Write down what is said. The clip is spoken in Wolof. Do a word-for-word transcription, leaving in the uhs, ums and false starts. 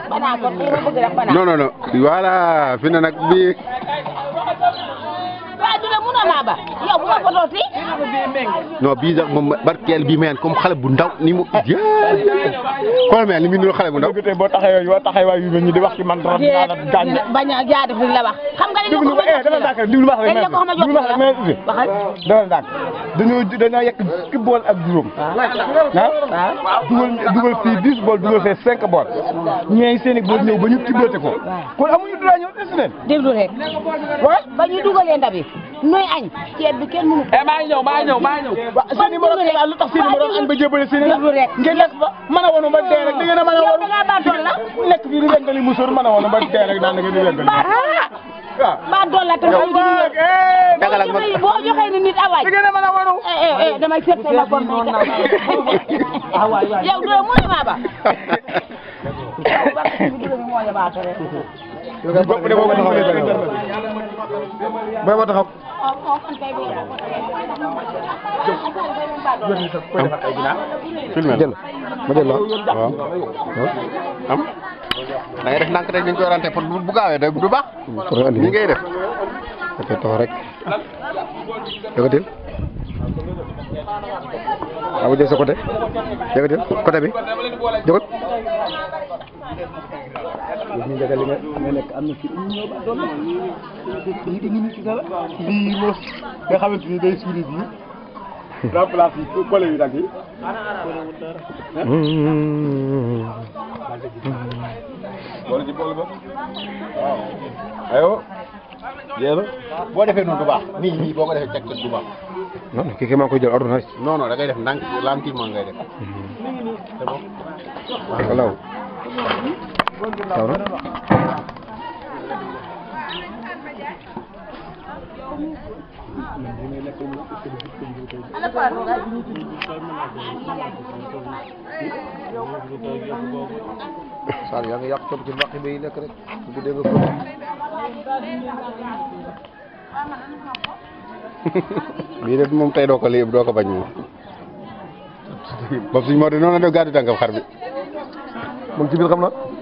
banaa kon li ma bëgg rek banaa. non non non voilà fi ne nag bii. waaw du la mun a maa ba yow bu ma foto si. non bii sax moom barkeel bii meen comme xale bu ndaw ni mu. xool meen ni mu niroo xale bu ndaw. boo taxee yoo taxee waay yu mel ni di wax ci man dara dinaa la gaañ. bañ a jaadef li la wax. xam nga dañu ko déglu eh dama dàkk déglu ma wax rek déglu ma wax rek mais aussi dama dàkk dañoo dañoo yekk fukki bool ak juróom. ah dugal dugal fii dix bool dugal fee cinq bool. ñeey seen i bool ñëw ba ñu tibbate ko. kon amuñu droit ñëw des leen. déglu rek. waaw ba ñu dugalee ndab yi nuy añ ceeb bi kenn mënu ko. eh maa ngi ñëw maa ngi ñëw maa ngi ñëw. waaw seen numéro xibaar lu tax seen numéro añ ba jébale seen i la. déglu rek ngeen lekk ba mën a wonu ba dee rek da ngeen a mën a wonu. yow da ngaa baatoon la. lekk fii di wengali musóor mën a wonu ba dee rek daan da ngeen di wengali. waaw ba doon la te yow dagal ak ma boo joxee ni nit awaaj. da ngeen a mën a wonu. eh eh eh damay seet sama kon yow doo mu ne maa ba. yow bopp de boo ko taxaw boo ko taxaw. filmé jël ma jël la waaw am da ngay def ndànk rek dañ koy rante pour bu gaawee da du baax ni ngay def da tax rek yëkkatil abu jël sa côté yëkkatil côté bi jógal ñu jagal li nga nga nekk am na ci ñëw ba doon lii di ñu ci dara lii mo nga xamante ni day suuli bi remplace yi collé yu dag yi wala ci bool ba waaw ayo yélo boo defee noonu du baax nii nii boo ko defee cek du baax non non kii kay maa ngi koy jël ordonnance non non da ngay def ndànk lentement ngay def c'est bon walaw taw na Sall yaa ngi yàq toog ci mbaq bi nekk rek bu dee nga ko bii de moom tey doo ko lii doo ko bañ moom boobu suñu moo di noonu la def gàddu tànkam xar bi moom ci biir xam na